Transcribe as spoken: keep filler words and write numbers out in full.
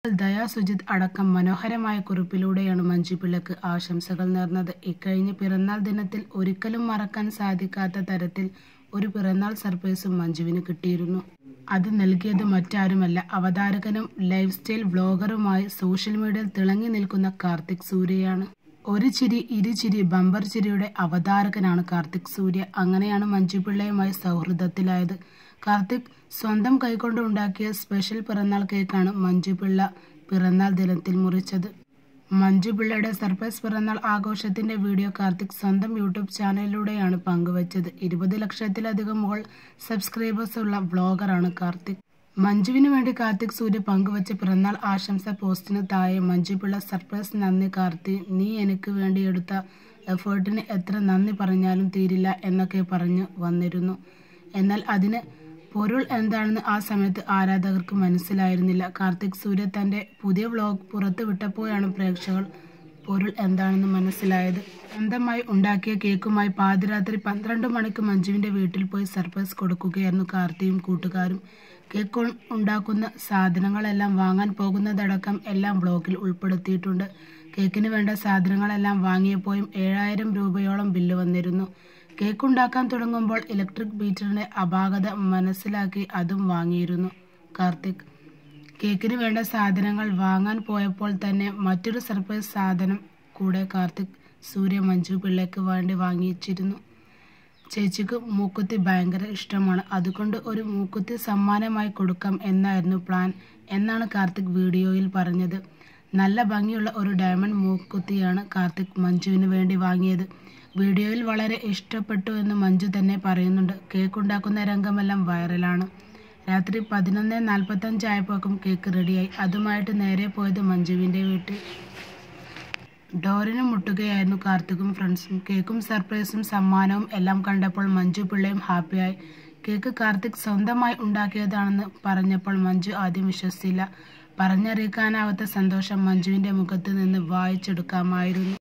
ദയാ സുജിത് അടക്കം മനോഹരമായ കുറിപ്പിലൂടെയാണ് മഞ്ജു പിള്ളയ്ക്ക് ആശംസകൾ നേർന്നത്. ഇക്കഴിഞ്ഞ പിറന്നാൾ ദിനത്തിൽ ഒരിക്കലും മറക്കാൻ സാധിക്കാത്ത തരത്തിൽ ഒരു പിറന്നാൾ സർപ്രൈസും മഞ്ജുവിന് കിട്ടിയിരുന്നു. അത് നൽകിയത് മറ്റാരുമല്ല, അവതാരകനും ലൈഫ് സ്റ്റൈൽ വ്ലോഗറുമായി സോഷ്യൽ മീഡിയയിൽ തിളങ്ങി നിൽക്കുന്ന കാർത്തിക് സൂര്യയാണ്. ഒരു ചിരി ഇരുചിരി ബമ്പർ ചിരിയുടെ അവതാരകനാണ് കാർത്തിക് സൂര്യ. അങ്ങനെയാണ് മഞ്ജു പിള്ളയുമായി സൗഹൃദത്തിലായത്. കാർത്തിക് സ്വന്തം കൈകൊണ്ട് ഉണ്ടാക്കിയ സ്പെഷ്യൽ പിറന്നാൾ കേക്കാണ് മഞ്ജു പിള്ള പിറന്നാൾ ദിനത്തിൽ മുറിച്ചത്. മഞ്ജു പിള്ളയുടെ സർപ്രൈസ് പിറന്നാൾ ആഘോഷത്തിന്റെ വീഡിയോ കാർത്തിക് സ്വന്തം യൂട്യൂബ് ചാനലിലൂടെയാണ് പങ്കുവച്ചത്. ഇരുപത് ലക്ഷത്തിലധികം മുകൾ സബ്സ്ക്രൈബേഴ്സ് ഉള്ള വ്ലോഗറാണ് കാർത്തിക്. മഞ്ജുവിന് വേണ്ടി കാർത്തിക് സൂര്യ പങ്കുവച്ച പിറന്നാൾ ആശംസ പോസ്റ്റിന് താഴെ മഞ്ജു പിള്ള സർപ്രൈസ് നന്ദി കാർത്തി, നീ എനിക്ക് വേണ്ടി എടുത്ത എഫേർട്ടിന് എത്ര നന്ദി പറഞ്ഞാലും തീരില്ല എന്നൊക്കെ പറഞ്ഞു വന്നിരുന്നു. എന്നാൽ അതിന് പൊരുൾ എന്താണെന്ന് ആ സമയത്ത് ആരാധകർക്ക് മനസ്സിലായിരുന്നില്ല. കാർത്തിക് സൂര്യ തന്റെ പുതിയ വ്ലോഗ് പുറത്തു വിട്ടപ്പോഴാണ് പ്രേക്ഷകർ പൊരുൾ എന്താണെന്ന് മനസ്സിലായത്. സ്വന്തമായി ഉണ്ടാക്കിയ കേക്കുമായി പാതിരാത്രി പന്ത്രണ്ട് മണിക്ക് മഞ്ജുവിന്റെ വീട്ടിൽ പോയി സർപ്രൈസ് കൊടുക്കുകയായിരുന്നു കാർത്തിയും കൂട്ടുകാരും. കേക്ക് ഉണ്ടാക്കുന്ന സാധനങ്ങളെല്ലാം വാങ്ങാൻ പോകുന്നതടക്കം എല്ലാം വ്ലോഗിൽ ഉൾപ്പെടുത്തിയിട്ടുണ്ട്. കേക്കിന് വേണ്ട സാധനങ്ങളെല്ലാം വാങ്ങിയപ്പോഴും ഏഴായിരം രൂപയോളം ബില്ല് വന്നിരുന്നു. കേക്ക് ഉണ്ടാക്കാൻ തുടങ്ങുമ്പോൾ ഇലക്ട്രിക് ബീറ്ററിന്റെ അപാകത മനസ്സിലാക്കി അതും വാങ്ങിയിരുന്നു കാർത്തിക്. കേക്കിന് വേണ്ട സാധനങ്ങൾ വാങ്ങാൻ പോയപ്പോൾ തന്നെ മറ്റൊരു സർപ്രൈസ് സാധനം കൂടെ കാർത്തിക് സൂര്യ മഞ്ജു പിള്ളയ്ക്ക് വേണ്ടി വാങ്ങിച്ചിരുന്നു. ചേച്ചിക്ക് മൂക്കുത്തി ഭയങ്കര ഇഷ്ടമാണ്, അതുകൊണ്ട് ഒരു മൂക്കുത്തി സമ്മാനമായി കൊടുക്കാം എന്നായിരുന്നു പ്ലാൻ എന്നാണ് കാർത്തിക് വീഡിയോയിൽ പറഞ്ഞത്. നല്ല ഭംഗിയുള്ള ഒരു ഡയമണ്ട് മൂക്കുത്തിയാണ് കാർത്തിക് മഞ്ജുവിന് വേണ്ടി വാങ്ങിയത്. വീഡിയോയിൽ വളരെ ഇഷ്ടപ്പെട്ടു എന്ന് മഞ്ജു തന്നെ പറയുന്നുണ്ട്. കേക്ക് ഉണ്ടാക്കുന്ന രംഗമെല്ലാം വൈറലാണ്. രാത്രി പതിനൊന്ന് നാൽപ്പത്തഞ്ച് ആയപ്പോഴേക്കും കേക്ക് റെഡിയായി. അതുമായിട്ട് നേരെ പോയത് മഞ്ജുവിൻ്റെ വീട്ടിൽ. ഡോറിന് മുട്ടുകയായിരുന്നു കാർത്തിക്കും ഫ്രണ്ട്സും. കേക്കും സർപ്രൈസും സമ്മാനവും എല്ലാം കണ്ടപ്പോൾ മഞ്ജു പിള്ളയും ഹാപ്പിയായി. കേക്ക് കാർത്തിക് സ്വന്തമായി ഉണ്ടാക്കിയതാണെന്ന് പറഞ്ഞപ്പോൾ മഞ്ജു ആദ്യം വിശ്വസിച്ചില്ല. പറഞ്ഞറിയിക്കാനാവാത്ത സന്തോഷം മഞ്ജുവിൻ്റെ മുഖത്ത് നിന്ന് വായിച്ചെടുക്കാമായിരുന്നു.